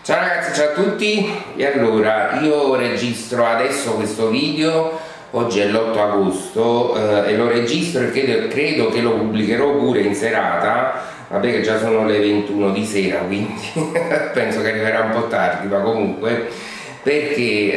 Ciao ragazzi, ciao a tutti. E allora io registro adesso questo video, oggi è l'8 agosto e lo registro e credo che lo pubblicherò pure in serata. Vabbè che già sono le 21 di sera, quindi penso che arriverà un po' tardi, ma comunque perché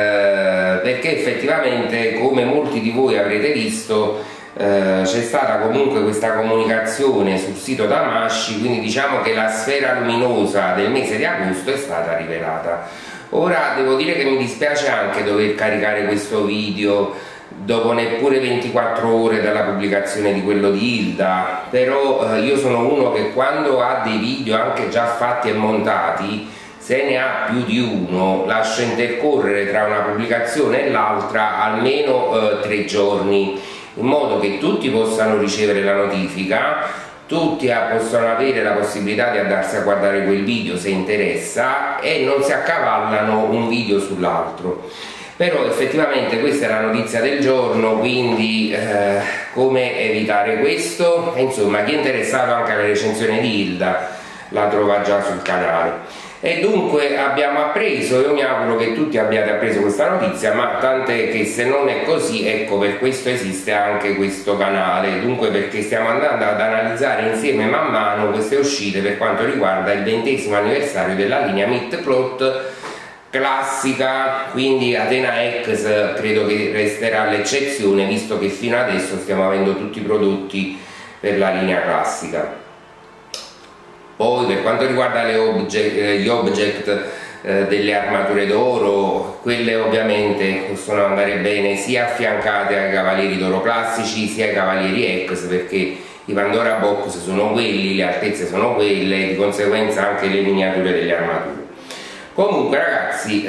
effettivamente, come molti di voi avrete visto, c'è stata comunque questa comunicazione sul sito Damasci, quindi diciamo che la sfera luminosa del mese di agosto è stata rivelata. Ora devo dire che mi dispiace anche dover caricare questo video dopo neppure 24 ore dalla pubblicazione di quello di Hilda, però io sono uno che quando ha dei video anche già fatti e montati, se ne ha più di uno, lascia intercorrere tra una pubblicazione e l'altra almeno 3 giorni, in modo che tutti possano ricevere la notifica, tutti possono avere la possibilità di andarsi a guardare quel video se interessa e non si accavallano un video sull'altro. Però effettivamente questa è la notizia del giorno, quindi come evitare questo? Insomma, chi è interessato anche alla recensione di Hilda la trova già sul canale. E dunque abbiamo appreso, io mi auguro che tutti abbiate appreso questa notizia, ma tant'è che se non è così, ecco, per questo esiste anche questo canale, dunque perché stiamo andando ad analizzare insieme man mano queste uscite per quanto riguarda il 20° anniversario della linea Meat Plot classica, quindi Athena X credo che resterà l'eccezione, visto che fino adesso stiamo avendo tutti i prodotti per la linea classica. Poi per quanto riguarda gli object delle armature d'oro, quelle ovviamente possono andare bene sia affiancate ai cavalieri d'oro classici sia ai cavalieri X, perché i Pandora Box sono quelli, le altezze sono quelle e di conseguenza anche le miniature delle armature. Comunque ragazzi,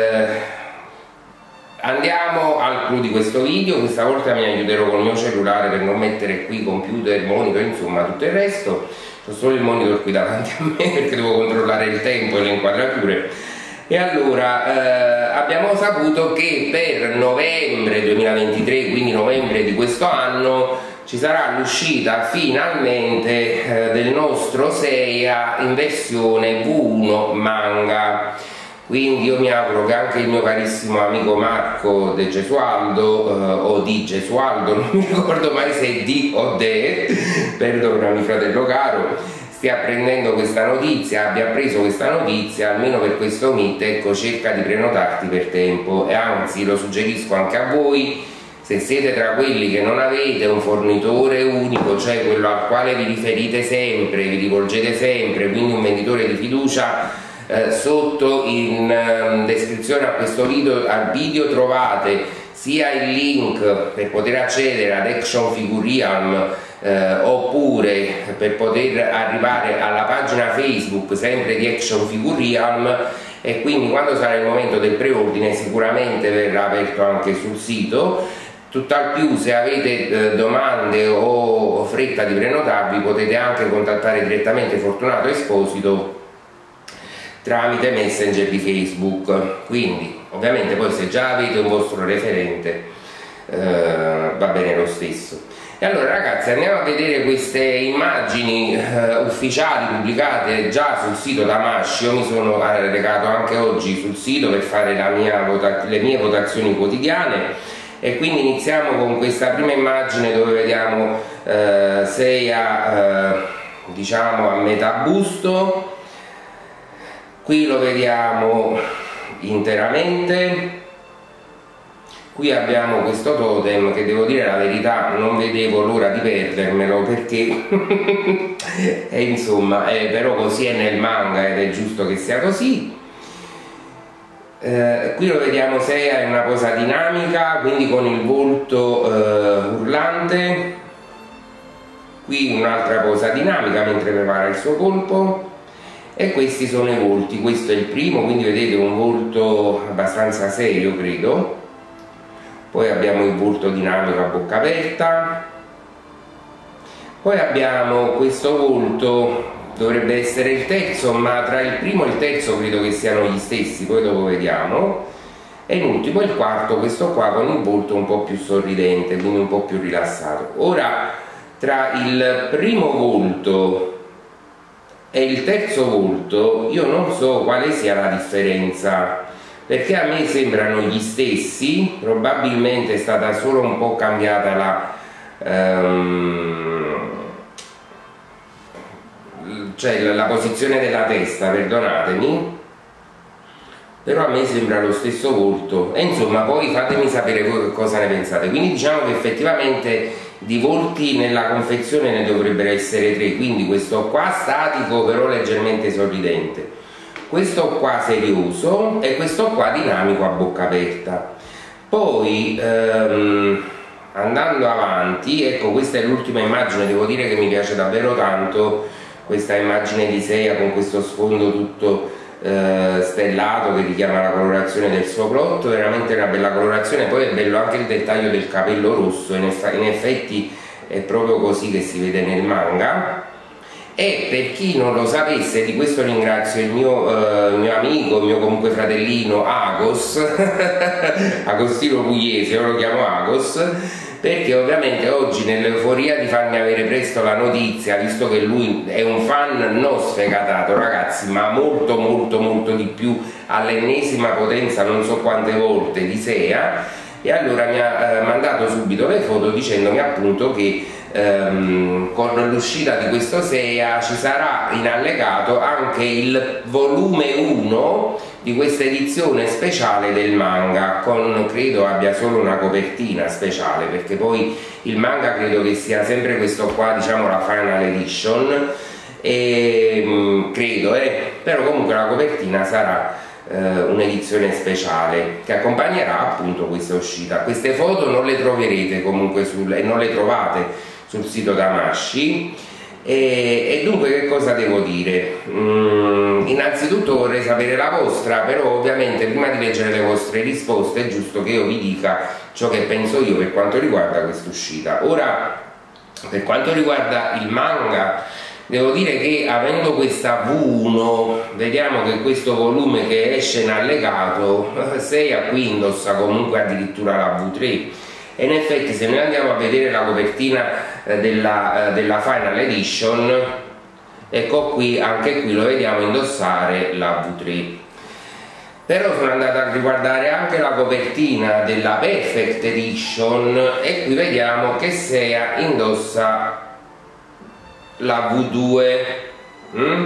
andiamo al clou di questo video. Questa volta mi aiuterò col mio cellulare per non mettere qui computer, monitor, insomma tutto il resto. Ho solo il monitor qui davanti a me perché devo controllare il tempo e le inquadrature. E allora abbiamo saputo che per novembre 2023, quindi novembre di questo anno, ci sarà l'uscita finalmente del nostro Seiya in versione V1 manga. Quindi io mi auguro che anche il mio carissimo amico Marco De Gesualdo o Di Gesualdo, non mi ricordo mai se è Di o De, perdonami fratello caro, stia prendendo questa notizia, abbia preso questa notizia, almeno per questo meet, ecco, cerca di prenotarti per tempo, e anzi lo suggerisco anche a voi, se siete tra quelli che non avete un fornitore unico, cioè quello al quale vi riferite sempre, vi rivolgete sempre, quindi un venditore di fiducia. Sotto in descrizione a questo video trovate sia il link per poter accedere ad Action Figure Realm oppure per poter arrivare alla pagina Facebook sempre di Action Figure Realm, e quindi quando sarà il momento del preordine sicuramente verrà aperto anche sul sito. Tutt'al più, se avete domande o fretta di prenotarvi, potete anche contattare direttamente Fortunato Esposito tramite Messenger di Facebook. Quindi ovviamente poi se già avete un vostro referente va bene lo stesso. E allora ragazzi, andiamo a vedere queste immagini ufficiali pubblicate già sul sito Damasci. Io mi sono recato anche oggi sul sito per fare le mie votazioni quotidiane, e quindi iniziamo con questa prima immagine dove vediamo Seiya diciamo a metà busto. Qui lo vediamo interamente. Qui abbiamo questo totem che, devo dire la verità, non vedevo l'ora di perdermelo, perché e insomma però così è nel manga ed è giusto che sia così. Qui lo vediamo Seiya in una posa dinamica, quindi con il volto urlante. Qui un'altra posa dinamica mentre prepara il suo colpo. E questi sono i volti, questo è il primo, quindi vedete un volto abbastanza serio credo. Poi abbiamo il volto dinamico a bocca aperta. Poi abbiamo questo volto, dovrebbe essere il terzo, ma tra il primo e il terzo credo che siano gli stessi, poi dopo vediamo. E in ultimo il quarto, questo qua con il volto un po' più sorridente, quindi un po' più rilassato. Ora, tra il primo volto e il terzo volto io non so quale sia la differenza, perché a me sembrano gli stessi. Probabilmente è stata solo un po' cambiata la posizione della testa, perdonatemi, però a me sembra lo stesso volto. E insomma, poi fatemi sapere voi che cosa ne pensate. Quindi diciamo che effettivamente di volti nella confezione ne dovrebbero essere 3, quindi questo qua statico però leggermente sorridente, questo qua serioso e questo qua dinamico a bocca aperta. Poi andando avanti, ecco, questa è l'ultima immagine, devo dire che mi piace davvero tanto questa immagine di Seiya con questo sfondo tutto stellato che richiama la colorazione del suo plot, veramente una bella colorazione. Poi è bello anche il dettaglio del capello rosso, in effetti è proprio così che si vede nel manga. E per chi non lo sapesse, di questo ringrazio il mio amico, il mio comunque fratellino Agos Agostino Pugliese, io lo chiamo Agos, perché ovviamente oggi nell'euforia di farmi avere presto la notizia, visto che lui è un fan non sfegatato ragazzi, ma molto molto molto di più, all'ennesima potenza, non so quante volte, di Seiya, e allora mi ha mandato subito le foto dicendomi appunto che con l'uscita di questo Seiya ci sarà in allegato anche il volume 1 di questa edizione speciale del manga, con credo abbia solo una copertina speciale, perché poi il manga credo che sia sempre questo qua, diciamo la final edition, e credo, però comunque la copertina sarà un'edizione speciale che accompagnerà appunto questa uscita. Queste foto non le troverete comunque non le trovate sul sito Tamashii, e dunque che cosa devo dire? Innanzitutto vorrei sapere la vostra, però ovviamente prima di leggere le vostre risposte è giusto che io vi dica ciò che penso io per quanto riguarda questa uscita. Ora, per quanto riguarda il manga, devo dire che avendo questa V1, vediamo che questo volume che esce in allegato, Seiya qui indossa comunque addirittura la V3, e in effetti se noi andiamo a vedere la copertina della Final Edition, ecco qui, anche qui lo vediamo indossare la V3. Però sono andata a riguardare anche la copertina della Perfect Edition e qui vediamo che Seiya indossa la V2.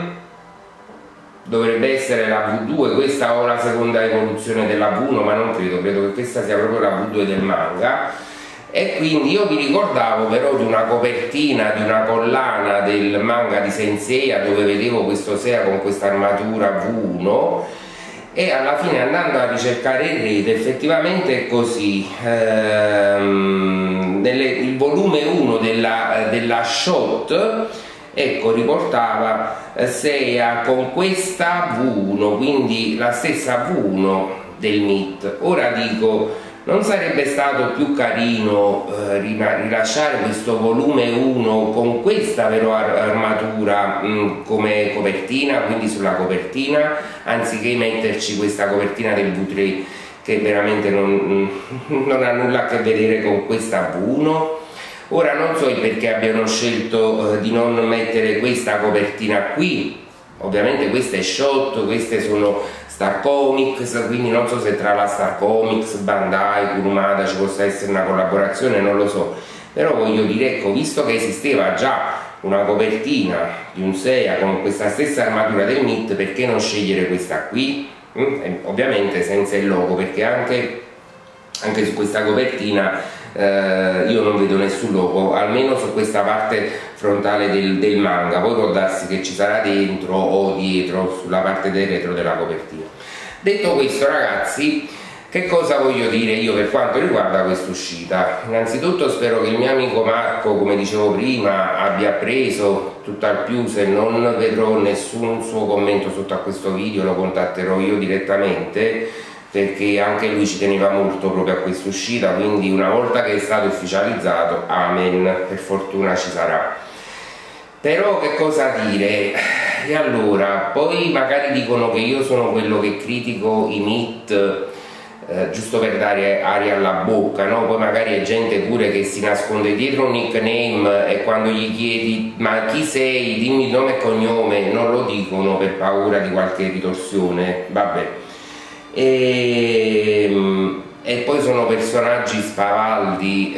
Dovrebbe essere la V2 questa, o la seconda evoluzione della V1, ma non credo che questa sia proprio la V2 del manga. E quindi io vi ricordavo però di una copertina, di una collana del manga di Saint Seiya dove vedevo questo Seiya con questa armatura V1, e alla fine andando a ricercare in rete effettivamente è così. Il volume 1 della Shot, ecco, riportava Seiya con questa V1, quindi la stessa V1 del MIT. Ora dico, non sarebbe stato più carino rilasciare questo volume 1 con questa però armatura come copertina, quindi sulla copertina, anziché metterci questa copertina del V3 che veramente non ha nulla a che vedere con questa V1? Ora non so il perché abbiano scelto di non mettere questa copertina qui. Ovviamente questa è Shot, queste sono Star Comics, quindi non so se tra la Star Comics, Bandai, Kurumada ci possa essere una collaborazione, non lo so. Però voglio dire, ecco, visto che esisteva già una copertina di un Seiya con questa stessa armatura del MIT, perché non scegliere questa qui? Ovviamente senza il logo, perché anche su questa copertina io non vedo nessun logo, almeno su questa parte frontale del manga. Poi può darsi che ci sarà dentro o dietro sulla parte del retro della copertina. Detto questo ragazzi, che cosa voglio dire io per quanto riguarda questa uscita? Innanzitutto spero che il mio amico Marco, come dicevo prima, abbia preso tutt'al più. Se non vedrò nessun suo commento sotto a questo video lo contatterò io direttamente, perché anche lui ci teneva molto proprio a questa uscita, quindi una volta che è stato ufficializzato, amen, per fortuna ci sarà. Però che cosa dire? E allora, poi magari dicono che io sono quello che critico i MIT giusto per dare aria alla bocca, no? Poi magari è gente pure che si nasconde dietro un nickname e quando gli chiedi ma chi sei, dimmi nome e cognome, non lo dicono per paura di qualche ritorsione, vabbè. E poi sono personaggi spavaldi,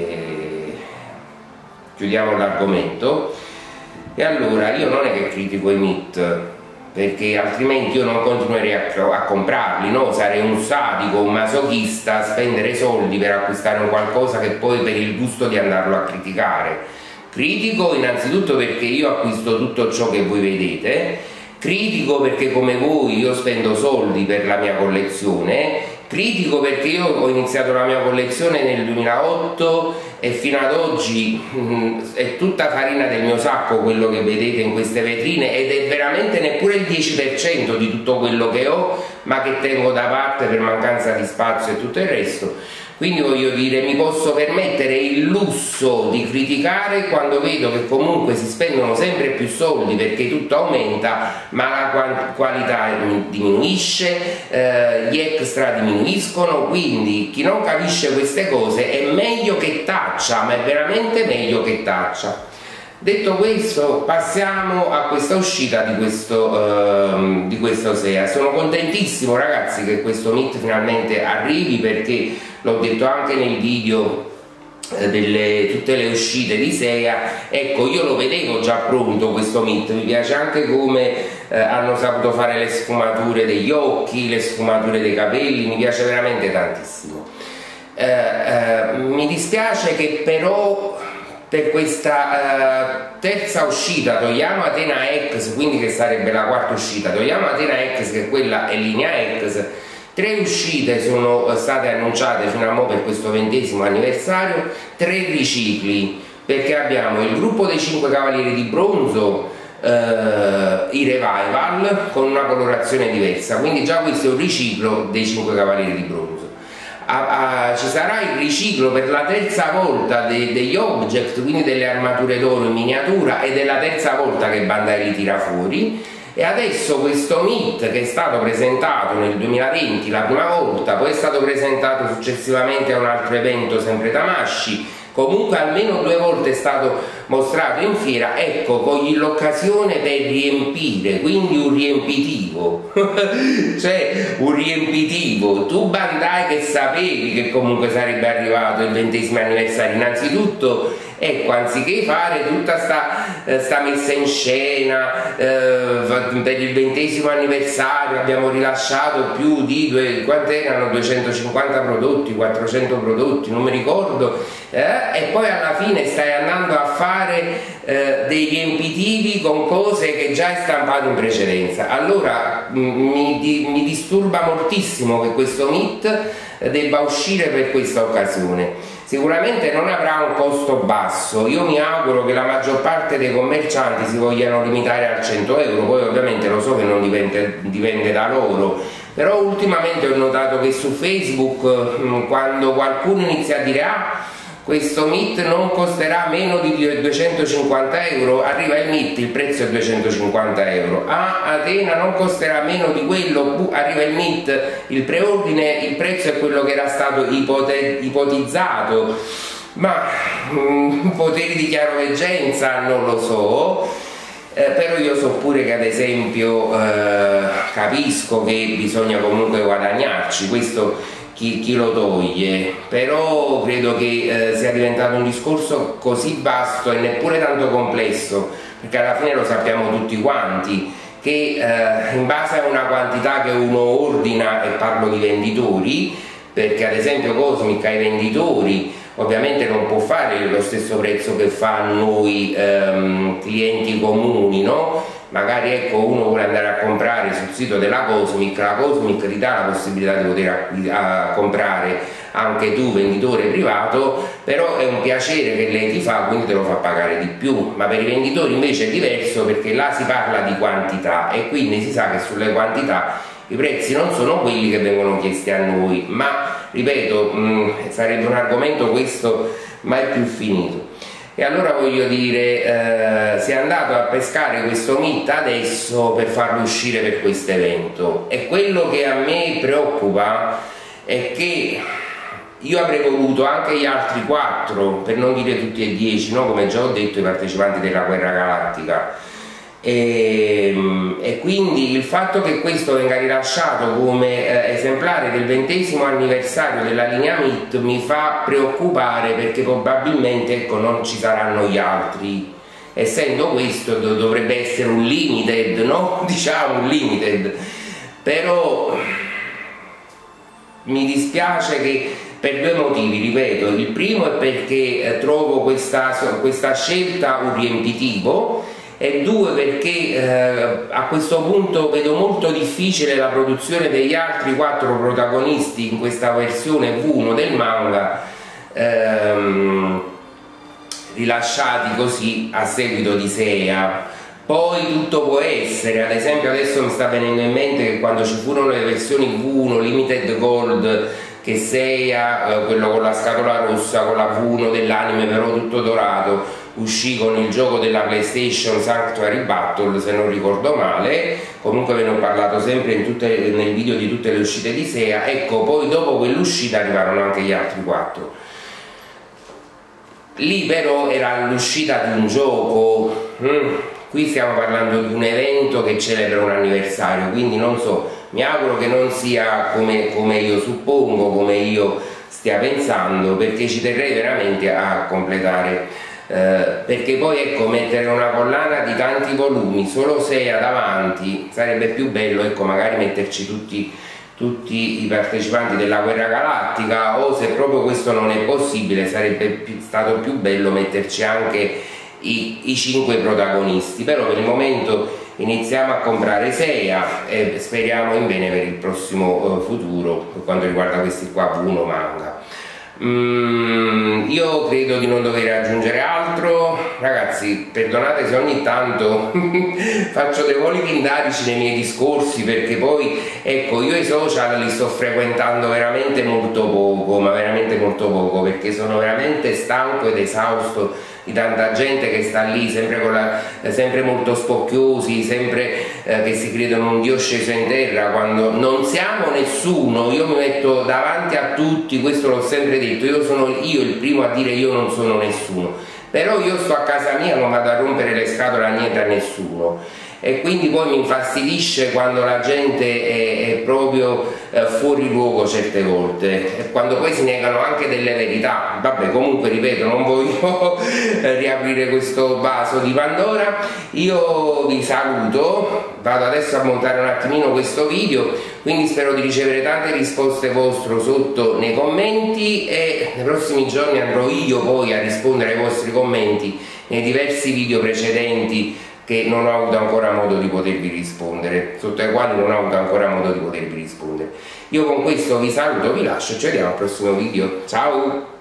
chiudiamo l'argomento. E allora io non è che critico i MIT, perché altrimenti io non continuerei a comprarli, no? Sarei un sadico, un masochista a spendere soldi per acquistare un qualcosa che poi per il gusto di andarlo a criticare. Critico innanzitutto perché io acquisto tutto ciò che voi vedete, critico perché come voi io spendo soldi per la mia collezione, critico perché io ho iniziato la mia collezione nel 2008 e fino ad oggi è tutta farina del mio sacco quello che vedete in queste vetrine, ed è veramente neppure il 10% di tutto quello che ho, ma che tengo da parte per mancanza di spazio e tutto il resto. Quindi voglio dire, mi posso permettere il lusso di criticare quando vedo che comunque si spendono sempre più soldi perché tutto aumenta, ma la qualità diminuisce, gli extra diminuiscono, quindi chi non capisce queste cose è meglio che taccia, ma è veramente meglio che taccia. Detto questo, passiamo a questa uscita di questo SEA. Sono contentissimo ragazzi che questo MIT finalmente arrivi, perché l'ho detto anche nel video tutte le uscite di SEA, ecco, io lo vedevo già pronto questo MIT, mi piace anche come hanno saputo fare le sfumature degli occhi, le sfumature dei capelli, mi piace veramente tantissimo. Mi dispiace che però per questa terza uscita, togliamo Athena X, quindi che sarebbe la quarta uscita, togliamo Athena X che quella è linea X, 3 uscite sono state annunciate fino a mo' per questo 20° anniversario, 3 ricicli, perché abbiamo il gruppo dei 5 cavalieri di bronzo, i revival con una colorazione diversa, quindi già questo è un riciclo dei 5 cavalieri di bronzo. Ci sarà il riciclo per la terza volta degli object, quindi delle armature d'oro in miniatura, ed è la terza volta che Bandai li tira fuori. E adesso questo MIT, che è stato presentato nel 2020 la prima volta, poi è stato presentato successivamente a un altro evento sempre Tamashii, comunque almeno 2 volte è stato mostrato in fiera, ecco, cogli l'occasione per riempire, quindi un riempitivo cioè un riempitivo. Tu Bandai, che sapevi che comunque sarebbe arrivato il 20° anniversario, innanzitutto ecco, anziché fare tutta sta messa in scena per il 20° anniversario abbiamo rilasciato più di quanti erano? 250 prodotti, 400 prodotti, non mi ricordo, e poi alla fine stai andando a fare dei riempitivi con cose che già hai stampato in precedenza. Allora mi disturba moltissimo che questo MIT debba uscire per questa occasione. Sicuramente non avrà un costo basso, io mi auguro che la maggior parte dei commercianti si vogliano limitare al 100 euro, poi ovviamente lo so che non dipende da loro, però ultimamente ho notato che su Facebook quando qualcuno inizia a dire questo MIT non costerà meno di 250 euro, arriva il MIT, il prezzo è 250 euro. Athena non costerà meno di quello, arriva il MIT, il preordine, il prezzo è quello che era stato ipotizzato, ma poteri di chiaroveggenza non lo so. Però io so pure che ad esempio capisco che bisogna comunque guadagnarci, questo chi lo toglie, però credo che sia diventato un discorso così vasto e neppure tanto complesso, perché alla fine lo sappiamo tutti quanti che in base a una quantità che uno ordina, e parlo di venditori, perché ad esempio Cosmic ai venditori ovviamente non può fare lo stesso prezzo che fa a noi clienti comuni, no? Magari ecco, uno vuole andare a comprare sul sito della Cosmic, la Cosmic ti dà la possibilità di poter comprare anche tu venditore privato, però è un piacere che lei ti fa, quindi te lo fa pagare di più. Ma per i venditori invece è diverso, perché là si parla di quantità e quindi si sa che sulle quantità i prezzi non sono quelli che vengono chiesti a noi, ma ripeto, sarebbe un argomento questo mai più finito. E allora voglio dire, si è andato a pescare questo MIT adesso per farlo uscire per questo evento, e quello che a me preoccupa è che io avrei voluto anche gli altri 4, per non dire tutti e 10, no? Come già ho detto, i partecipanti della Guerra Galattica. E quindi il fatto che questo venga rilasciato come esemplare del 20° anniversario della linea MIT mi fa preoccupare, perché probabilmente, ecco, non ci saranno gli altri. Essendo questo dovrebbe essere un limited, no? Diciamo un limited, però mi dispiace che per 2 motivi, ripeto. Il primo è perché trovo questa scelta un riempitivo, e 2 perché a questo punto vedo molto difficile la produzione degli altri 4 protagonisti in questa versione V1 del manga, rilasciati così a seguito di Seiya. Poi tutto può essere, ad esempio adesso mi sta venendo in mente che quando ci furono le versioni V1 Limited Gold, che Seiya, quello con la scatola rossa, con la V1 dell'anime però tutto dorato, uscì con il gioco della PlayStation Sanctuary Battle, se non ricordo male. Comunque ve ne ho parlato sempre nel video di tutte le uscite di Seiya. Ecco, poi dopo quell'uscita arrivarono anche gli altri 4. Lì però era l'uscita di un gioco, qui stiamo parlando di un evento che celebra un anniversario, quindi non so, mi auguro che non sia come io suppongo, come io stia pensando, perché ci terrei veramente a completare. Perché poi, ecco, mettere una collana di tanti volumi, solo 6 davanti, sarebbe più bello, ecco, magari metterci tutti i partecipanti della Guerra Galattica, o se proprio questo non è possibile sarebbe stato più bello metterci anche i 5 protagonisti. Però per il momento iniziamo a comprare Seiya e speriamo in bene per il prossimo futuro per quanto riguarda questi qua V1 manga. Io credo di non dover aggiungere altro, ragazzi. Perdonate se ogni tanto faccio dei voli pindarici nei miei discorsi, perché poi, ecco, io i social li sto frequentando veramente molto poco, ma veramente molto poco, perché sono veramente stanco ed esausto di tanta gente che sta lì sempre molto spocchiosi, sempre che si credono un dio sceso in terra, quando non siamo nessuno. Io mi metto davanti a tutti, questo l'ho sempre detto, io sono io il primo a dire io non sono nessuno, però io sto a casa mia, non vado a rompere le scatole a niente, a nessuno. E quindi poi mi infastidisce quando la gente è proprio fuori luogo certe volte, e quando poi si negano anche delle verità. Vabbè, comunque ripeto, non voglio riaprire questo vaso di Pandora. Io vi saluto, vado adesso a montare un attimino questo video, quindi spero di ricevere tante risposte vostre sotto nei commenti, e nei prossimi giorni andrò io poi a rispondere ai vostri commenti nei diversi video precedenti che non ho avuto ancora modo di potervi rispondere, sotto ai quali non ho avuto ancora modo di potervi rispondere. Io con questo vi saluto, vi lascio, ci vediamo al prossimo video, ciao!